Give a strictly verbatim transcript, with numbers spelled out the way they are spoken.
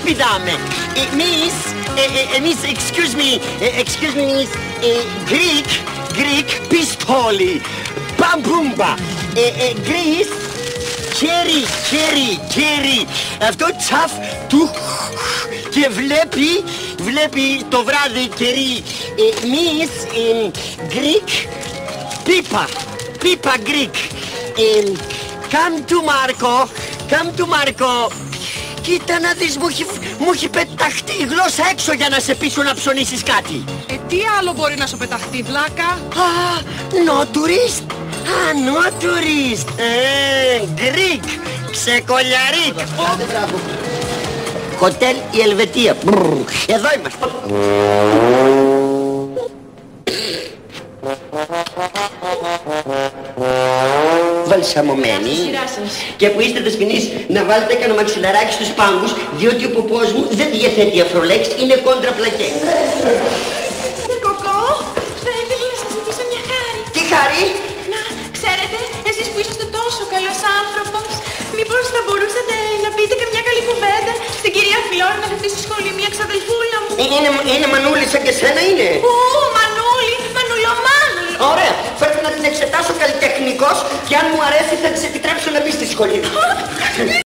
πηδάμε. Εμείς, εμείς, excuse me, excuse me, εμείς, Greek, Greek, πιστόλι, μπαμπούμπα, Greece, χέρι, χέρι, χέρι, αυτό τσαφ του και βλέπει, βλέπει το βράδυ κερί. Εμείς, Greek, πίπα, πίπα Greek. Come to Marco, come to Marco. Κοίτα να δεις, μου έχει, μου έχει πεταχτεί η γλώσσα έξω για να σε πείσω να ψωνίσεις κάτι. Ε, τι άλλο μπορεί να σου πεταχτεί, βλάκα? Α, no tourist. Α, no tourist. Ε, Greek, ξεκολιαρίκ. Άντε, μπράβο. Χοτέλ η Ελβετία. Εδώ είμαστε. Βαλσαμωμένη. Και που είστε δεσποινείς να βάλετε κανένα μαξιλαράκι στους πάγκους, διότι ο ποπός μου δεν διαθέτει αφρολέξ, είναι κόντρα πλακέ. Κοκό, θα ήθελα να σας ζητήσω μια χάρη. Τι χάρη? Να, ξέρετε, εσείς που είσαστε τόσο καλός άνθρωπος, μήπως θα μπορούσατε να πείτε καμιά καλή κουβέντα στην κυρία Φλόρ να δεχτεί στη σχολή μια ξαδελφούλα μου. Είναι, είναι μανούλη σαν και σένα είναι. Ου, μανούλη, μανουλομάνουλο. Ωραία, φέρτε να την εξετάσω καλλιτεχνικός και αν μου αρέσει θα της επιτρέψω να μπει στη σχολή.